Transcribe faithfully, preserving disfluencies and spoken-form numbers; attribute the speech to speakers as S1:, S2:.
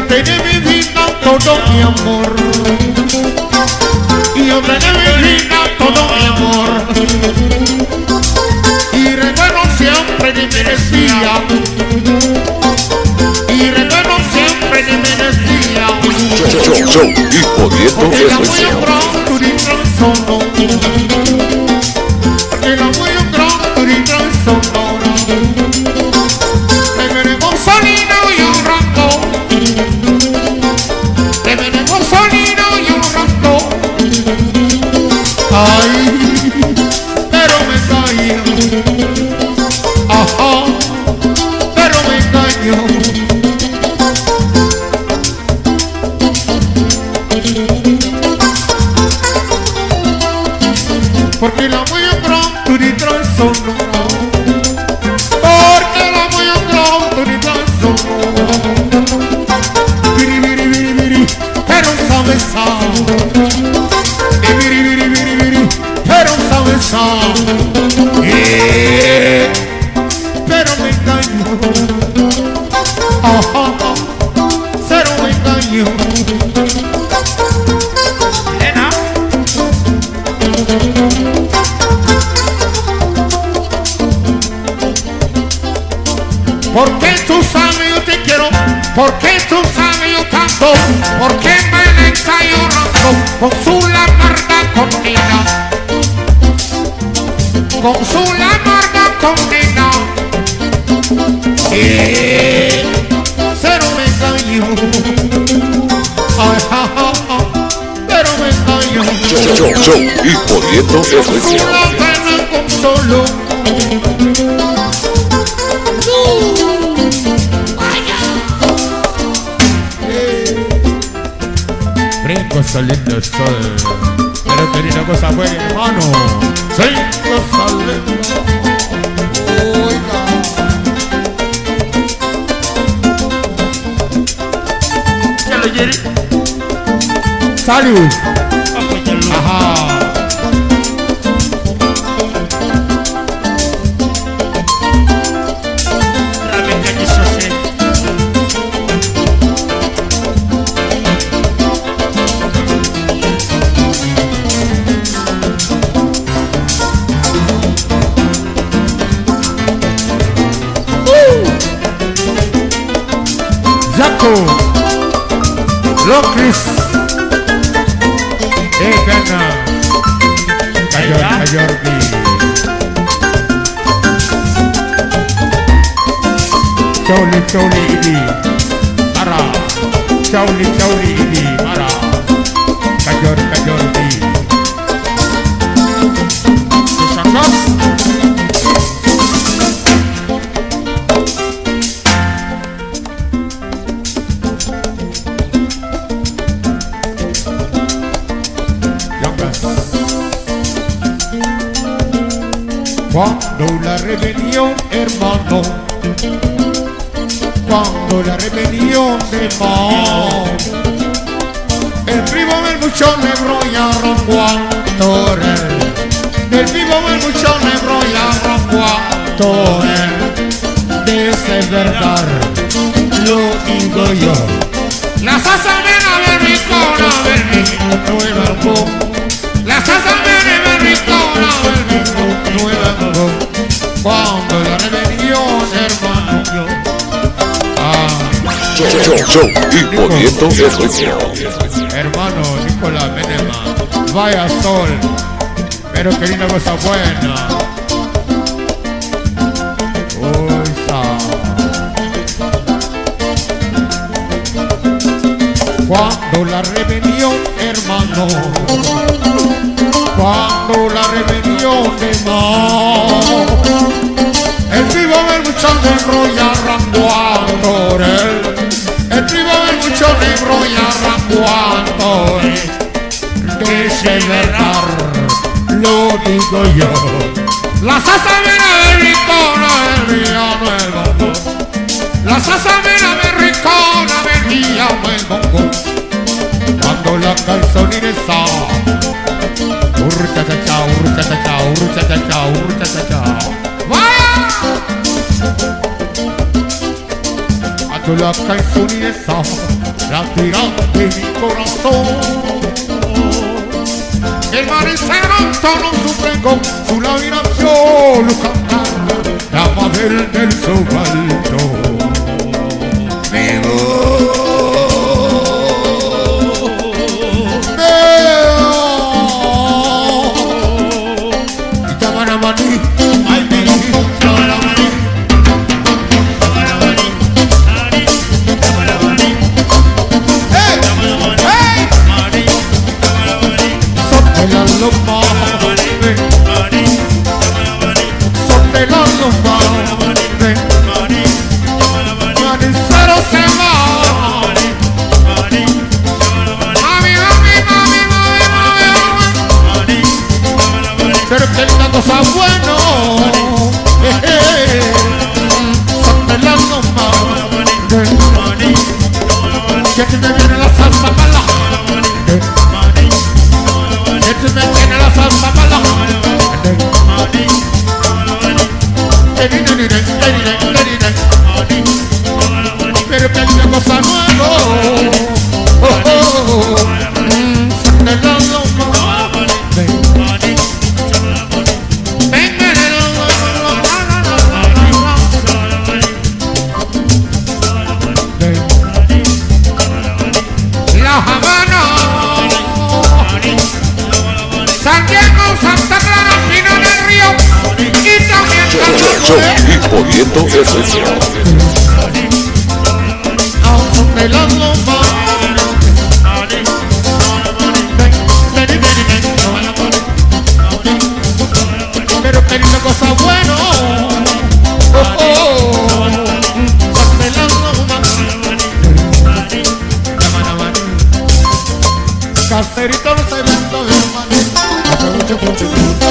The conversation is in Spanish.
S1: de mi vida todo mi amor. Y hombre de mi vida todo mi amor. Y recuerdo siempre de mi decía. Y recuerdo siempre de mi decía.
S2: Show, show, y jodiendo
S1: porque la voy a
S2: especial.
S1: pronto y transonó. Porque la voy a pronto y transonó. Me venimos solino y un rato. Me venimos solino y un rato. Ay, pero me engaño. Ajá, pero me engaño. Porque la voy a pronto y transonó. Porque la voy a pronto y transonó. Viri, viri, viri, viri, pero sabe sa. Viri, viri, viri, viri, pero sabe sa. Eh, Pero me engaño. Ajá, pero me engaño. Porque tú sabes yo te quiero, porque tú sabes yo canto, porque me deja llorando con su amarga condena, con su amarga condena. Eh, Pero me engaño, ay, ja, ja, ja, pero me engaño.
S2: Show, show, show, y jodiendo
S1: Con su
S2: especial.
S1: pena con solo. Brinco saliendo el sol. Pero quería una cosa buena, hermano. Brinco saliendo. Oiga. ¿Ya lo quiere? Salud. Ajá. Realmente quiso ser. Jaco, Locris, eh, Gana, Cayor, Cayordi, Chauli, Chauli, Idi, Mara, Chauli, Chauli, Idi, Mara, Cayor, Cayordi, Sangos. Cuando la rebelión, hermano, cuando la rebelión de Mao, el primo del mucho negro y arrancó a Torel, el primo del mucho negro y arrancó a Torel, de ser verdad, lo digo yo. La salsa mera de ricona del nueva voz, la salsa mera de ricona del nueva voz, cuando la rebelión, hermano, yo. Ah,
S2: Show, show, show, y jodiendo especial.
S1: hermano Nicolás Menema, vaya sol, pero qué linda cosa buena. Uy, sa. Cuando la rebelión, hermano, cuando la rebelión de Mao, el vivo del mucho negro y arrancó a Torel, el vivo del mucho negro y arrancó a Torel, de ser verdad, lo digo yo. La salsa mera de ricona del villano el bongo, la salsa mera de ricona del villano el bongo, cuando la calzonina está. Urcha cha cha, urcha cha cha, urcha cha cha, urcha cha cha. ¡Vaya! A tu la calzonina está. la tirante mi corazón. El manicero tono sufre con su laminación, luz cantando la madre del sobaldo. Me cosa bueno, eh, eh, son de las lomas, que se me viene la salsa mala, que se me viene la salsa mala, pero que hay una cosa nueva, oh, oh, son de las lomas.
S2: Show y poniendo el ritmo.
S1: De las lomas, pero que una cosa bueno, oh, oh, de las lomas, caserito no se vende, hermano, hace mucho mucho.